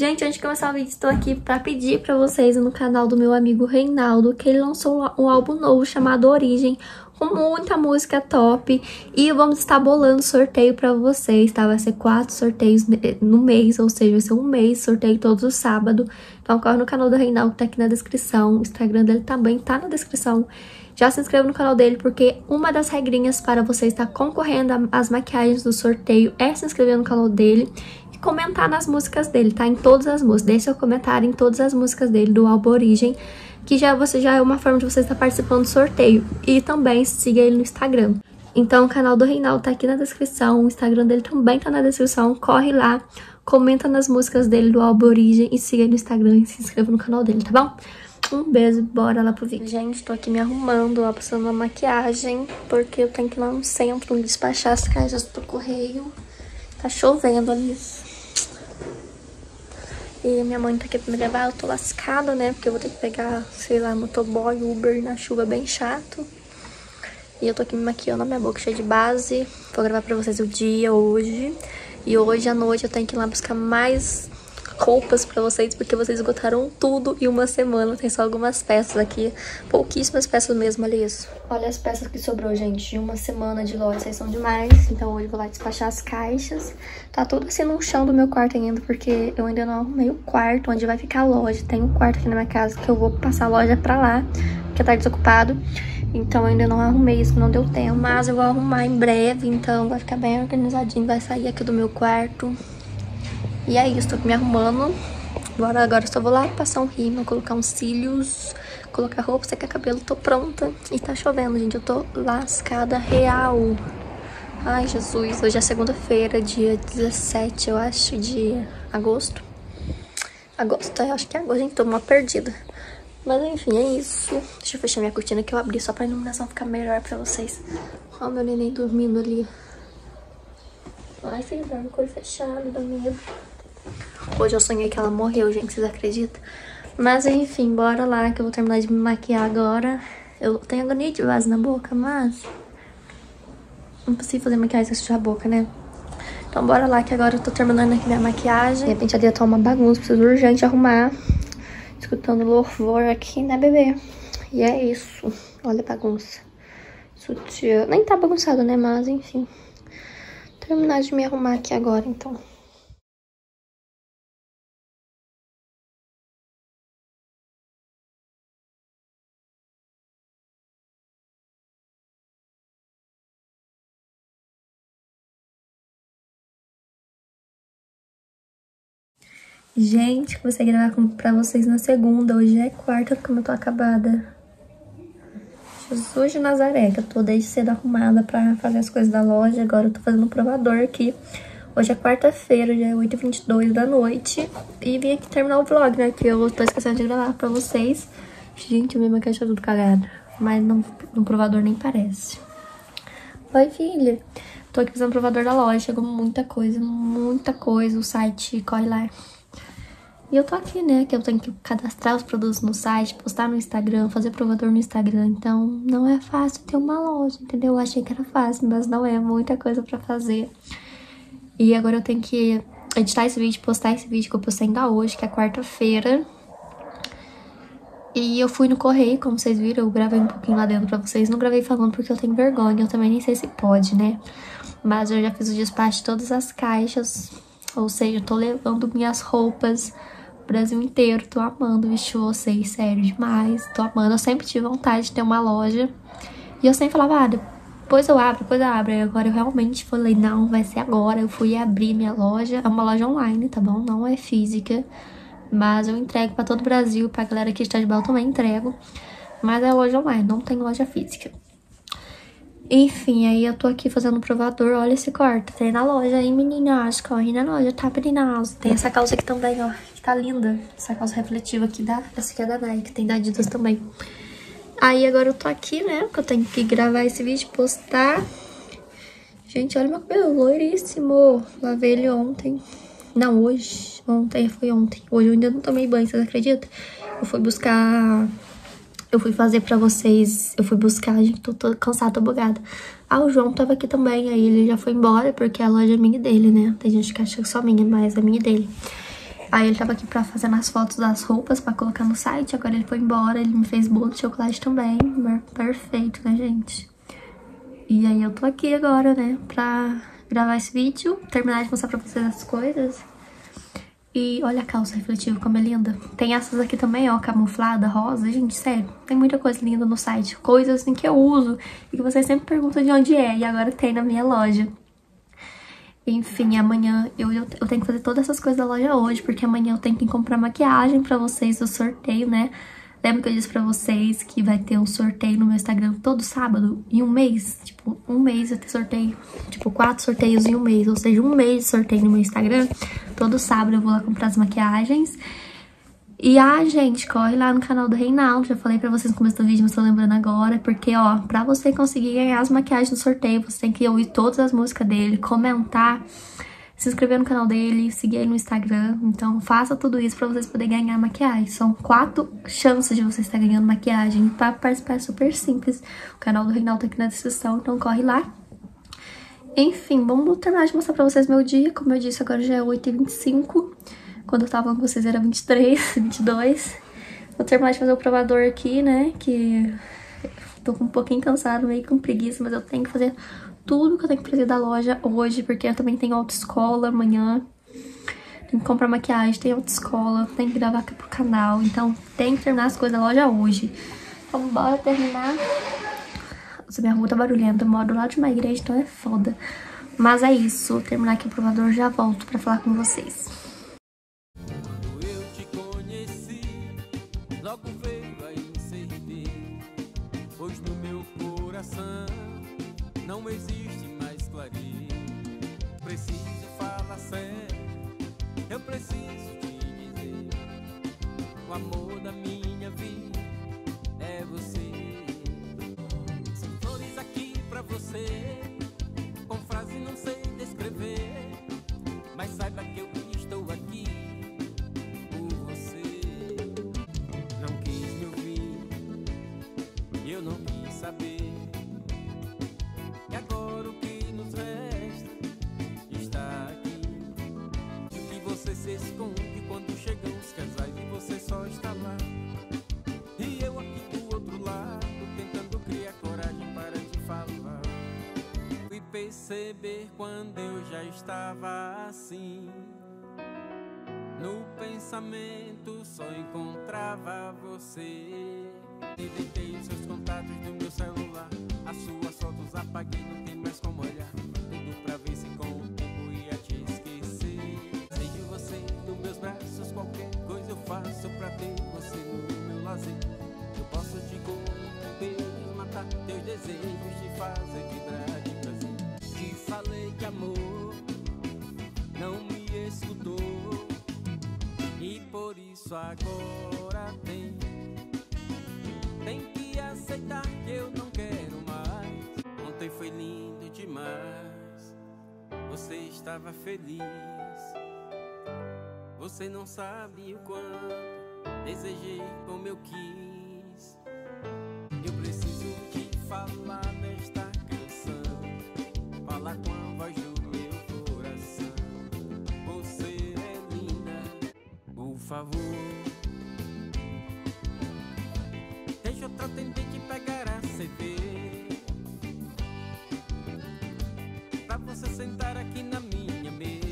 Gente, antes de começar o vídeo, estou aqui pra pedir pra vocês no canal do meu amigo Reinaldo, que ele lançou um álbum novo chamado Origem, com muita música top, e vamos estar bolando sorteio pra vocês, tá? Vai ser 4 sorteios no mês, ou seja, vai ser um mês, sorteio todos os sábados. Então corre no canal do Reinaldo, que tá aqui na descrição, o Instagram dele também tá na descrição. Já se inscreva no canal dele, porque uma das regrinhas para você estar concorrendo às maquiagens do sorteio é se inscrever no canal dele e comentar nas músicas dele, tá? Em todas as músicas. Deixe seu comentário em todas as músicas dele, do álbum Origem, que já é uma forma de você estar participando do sorteio. E também siga ele no Instagram. Então o canal do Reinaldo tá aqui na descrição, o Instagram dele também tá na descrição. Corre lá, comenta nas músicas dele do álbum Origem e siga ele no Instagram e se inscreva no canal dele, tá bom? Um beijo, bora lá pro vídeo. Gente, tô aqui me arrumando, ó, passando uma maquiagem, porque eu tenho que ir lá no centro despachar as caixas do correio. Tá chovendo ali. E minha mãe tá aqui pra me levar, eu tô lascada, né? Porque eu vou ter que pegar, sei lá, motoboy, Uber na chuva, bem chato. E eu tô aqui me maquiando, a minha boca cheia de base. Vou gravar pra vocês o dia hoje. E hoje à noite eu tenho que ir lá buscar mais roupas pra vocês, porque vocês esgotaram tudo em uma semana. Tem só algumas peças aqui, pouquíssimas peças mesmo, olha isso. Olha as peças que sobrou, gente, de uma semana de loja, vocês são demais. Então hoje eu vou lá despachar as caixas. Tá tudo assim no chão do meu quarto ainda, porque eu ainda não arrumei o quarto onde vai ficar a loja. Tem um quarto aqui na minha casa que eu vou passar a loja pra lá, porque tá desocupado. Então eu ainda não arrumei isso, não deu tempo, mas eu vou arrumar em breve, então vai ficar bem organizadinho, vai sair aqui do meu quarto. E é isso, tô me arrumando. Agora eu só vou lá passar um rímel, colocar uns cílios, colocar roupa, secar cabelo, tô pronta. E tá chovendo, gente, eu tô lascada real. Ai, Jesus, hoje é segunda-feira, dia 17, eu acho, de agosto. Eu acho que é agosto, gente, tô uma perdida. Mas enfim, é isso. Deixa eu fechar minha cortina que eu abri só pra iluminação ficar melhor pra vocês. Ó, meu neném dormindo ali. Ai, filho, dorme com o olho fechado, dá medo. Hoje eu sonhei que ela morreu, gente, vocês acreditam? Mas enfim, bora lá que eu vou terminar de me maquiar agora. Eu tenho agonia de vaso na boca, mas não consigo fazer maquiagem sem sujar a boca, né? Então bora lá que agora eu tô terminando aqui minha maquiagem. De repente a dia tá uma bagunça, preciso urgente arrumar. Escutando louvor aqui, né, bebê? E é isso. Olha a bagunça. Sutiã. Nem tá bagunçado, né? Mas enfim. Terminar de me arrumar aqui agora, então. Gente, comecei a gravar pra vocês na segunda. Hoje é quarta, como eu tô acabada. Jesus de Nazaré, que eu tô desde cedo arrumada pra fazer as coisas da loja. Agora eu tô fazendo um provador aqui. Hoje é quarta-feira, já é 8h22 da noite. E vim aqui terminar o vlog, né? Que eu tô esquecendo de gravar pra vocês. Gente, minha maquiagem tá tudo cagada. Mas no provador nem parece. Oi, filha. Tô aqui fazendo o provador da loja. Chegou muita coisa. O site corre lá. E eu tô aqui, né, que eu tenho que cadastrar os produtos no site, postar no Instagram, fazer provador no Instagram. Então, não é fácil ter uma loja, entendeu? Eu achei que era fácil, mas não é. Muita coisa pra fazer. E agora eu tenho que editar esse vídeo, postar esse vídeo que eu postei ainda hoje, que é quarta-feira. E eu fui no correio, como vocês viram, eu gravei um pouquinho lá dentro pra vocês. Não gravei falando porque eu tenho vergonha, eu também nem sei se pode, né? Mas eu já fiz o despacho de todas as caixas, ou seja, eu tô levando minhas roupas Brasil inteiro, tô amando vestir vocês, sério, demais, tô amando. Eu sempre tive vontade de ter uma loja e eu sempre falava, depois eu abro. E agora eu realmente falei, não, vai ser agora. Eu fui abrir minha loja, é uma loja online, tá bom? Não é física, mas eu entrego pra todo o Brasil, pra galera aqui de Itajubá eu também entrego, mas é loja online, não tem loja física. Enfim, aí eu tô aqui fazendo o provador, olha esse corte, tem na loja aí, meninas, corre na loja, tá, meninas? Tem essa calça aqui também, ó, que tá linda, essa calça refletiva aqui, essa aqui é da Nike, tem da Adidas também. Aí agora eu tô aqui, né, porque eu tenho que gravar esse vídeo, postar. Gente, olha meu cabelo, loiríssimo, lavei ele ontem, não, hoje, foi ontem, hoje eu ainda não tomei banho, vocês acreditam? Eu fui fazer pra vocês, eu fui buscar, gente, tô cansada, tô bugada. O João tava aqui também, aí ele já foi embora, porque a loja é minha e dele, né? Tem gente que acha que é só minha, mas é minha e dele. Aí ele tava aqui pra fazer as fotos das roupas pra colocar no site. Agora ele foi embora, ele me fez bolo de chocolate também. Perfeito, né, gente? E aí eu tô aqui agora, né, pra gravar esse vídeo, terminar de mostrar pra vocês as coisas. E olha a calça refletiva, como é linda. Tem essas aqui também, ó, camuflada, rosa. Gente, sério, tem muita coisa linda no site. Coisas assim que eu uso e que vocês sempre perguntam de onde é. E agora tem na minha loja. Enfim, amanhã eu tenho que fazer todas essas coisas da loja hoje, porque amanhã eu tenho que comprar maquiagem pra vocês do sorteio, né? Lembra que eu disse pra vocês que vai ter um sorteio no meu Instagram todo sábado, em um mês? Tipo, um mês vai ter sorteio, tipo, 4 sorteios em um mês, ou seja, um mês de sorteio no meu Instagram. Todo sábado eu vou lá comprar as maquiagens. E, gente, corre lá no canal do Reinaldo, já falei pra vocês no começo do vídeo, mas tô lembrando agora, porque, ó, pra você conseguir ganhar as maquiagens do sorteio, você tem que ouvir todas as músicas dele, comentar, se inscrever no canal dele, seguir ele no Instagram. Então, faça tudo isso pra vocês poderem ganhar maquiagem. São 4 chances de você estar ganhando maquiagem. Pra participar é super simples. O canal do Reinaldo tá aqui na descrição, então corre lá. Enfim, vamos terminar de mostrar pra vocês meu dia. Como eu disse, agora já é 8h25. Quando eu tava com vocês era 23, 22. Vou terminar de fazer o provador aqui, né? Que tô um pouquinho cansada, meio com preguiça, mas eu tenho que fazer tudo que eu tenho que fazer da loja hoje, porque eu também tenho autoescola amanhã. Tenho que comprar maquiagem, tem autoescola, tenho que gravar aqui pro canal. Então tem que terminar as coisas da loja hoje. Então bora terminar. Nossa, minha rua tá barulhenta, eu moro do lado de uma igreja, então é foda. Mas é isso, vou terminar aqui o provador, já volto pra falar com vocês. Logo veio a incerteza, pois no meu coração não existe mais clareza. Preciso falar sério, eu preciso te dizer: o amor da minha vida é você. São flores aqui pra você, com frase não sei descrever, mas saiba que eu estou aqui. Eu não quis saber, e agora o que nos resta está aqui. E o que você se esconde quando chegam os casais e você só está lá, e eu aqui do outro lado tentando criar coragem para te falar. Fui perceber quando eu já estava assim, no pensamento só encontrava você. Deletei os seus contatos do meu celular, as suas fotos apaguei, não tem mais como olhar. Tudo pra ver se com o tempo ia te esquecer. Seja você nos meus braços, qualquer coisa eu faço pra ter você no meu lazer. Eu posso te corromper, matar teus desejos, te fazer vibrar de prazer. Te falei de amor, não me escutou, e por isso agora tem que aceitar que eu não quero mais. Ontem foi lindo demais, você estava feliz. Você não sabe o quanto desejei como eu quis. Eu preciso te falar desta canção, falar com a voz do meu coração. Você é linda, por favor, deixa outro atendente pegar a CV, pra você sentar aqui na minha mesa.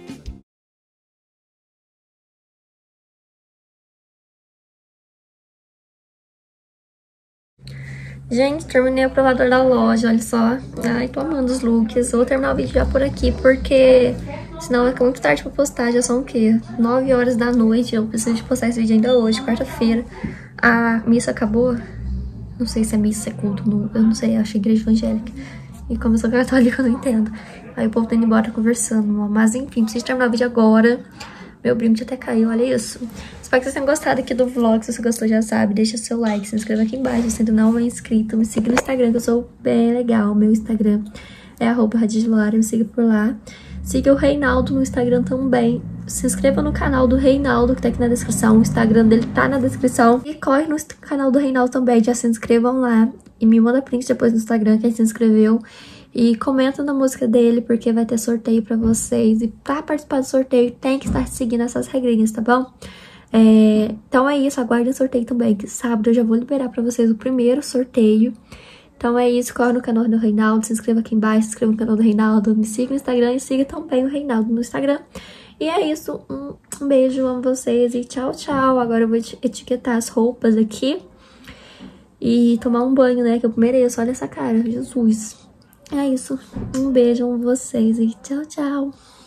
Gente, terminei o provador da loja, olha só. Ai, tô amando os looks. Eu vou terminar o vídeo já por aqui, porque senão vai ficar muito tarde pra postar. Já são o quê? 9 horas da noite. Eu preciso de postar esse vídeo ainda hoje, quarta-feira. A missa acabou. Não sei se é missa, é culto, eu não sei, acho igreja evangélica. E como eu sou católica, eu não entendo. Aí o povo tá indo embora conversando. Mas enfim, preciso terminar o vídeo agora. Meu brinde até caiu, olha isso. Espero que vocês tenham gostado aqui do vlog. Se você gostou, já sabe, deixa seu like, se inscreva aqui embaixo se ainda não é inscrito. Me siga no Instagram, que eu sou bem legal. Meu Instagram é @radisloara, me siga por lá. Siga o Reinaldo no Instagram também. Se inscreva no canal do Reinaldo, que tá aqui na descrição. O Instagram dele tá na descrição. E corre no canal do Reinaldo também, já se inscrevam lá. E me manda print depois no Instagram, quem se inscreveu. E comenta na música dele, porque vai ter sorteio pra vocês. E pra participar do sorteio, tem que estar seguindo essas regrinhas, tá bom? Então é isso, aguardem o sorteio também, que sábado eu já vou liberar pra vocês o primeiro sorteio. Então é isso, corre no canal do Reinaldo, se inscreva aqui embaixo, se inscreva no canal do Reinaldo, me siga no Instagram e siga também o Reinaldo no Instagram. E é isso, um beijo, amo vocês e tchau, tchau. Agora eu vou etiquetar as roupas aqui e tomar um banho, né, que eu mereço, olha essa cara, Jesus. É isso, um beijo, amo vocês e tchau, tchau.